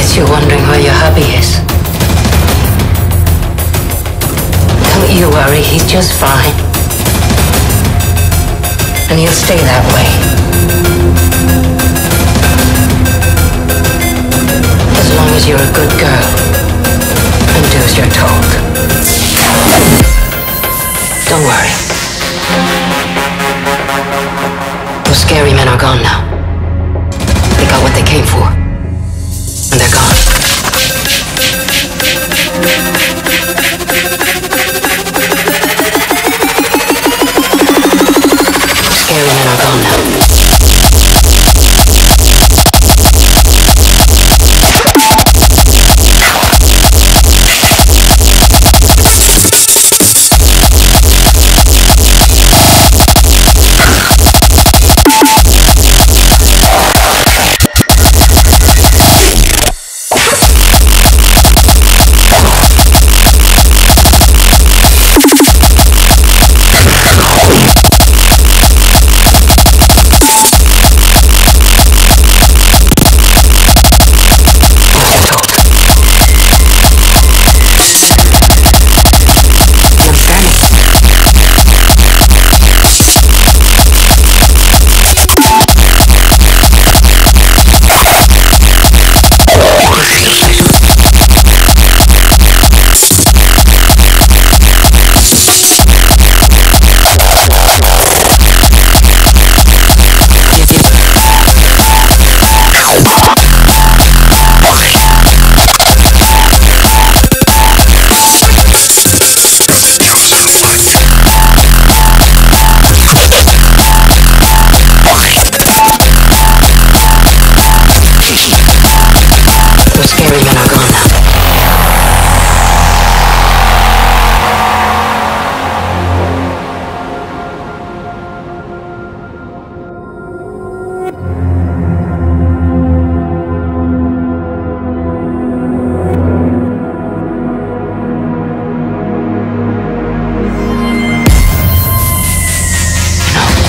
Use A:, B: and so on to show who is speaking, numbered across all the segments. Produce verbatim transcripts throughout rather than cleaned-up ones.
A: You're wondering where your hubby is. Don't you worry, he's just fine. And he'll stay that way. As long as you're a good girl and do as you're told. Don't worry. Those scary men are gone now. They got what they came for. And they're gone. Scary men are gone now.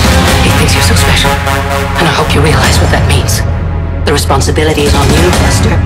A: Responsibility is on you, Buster.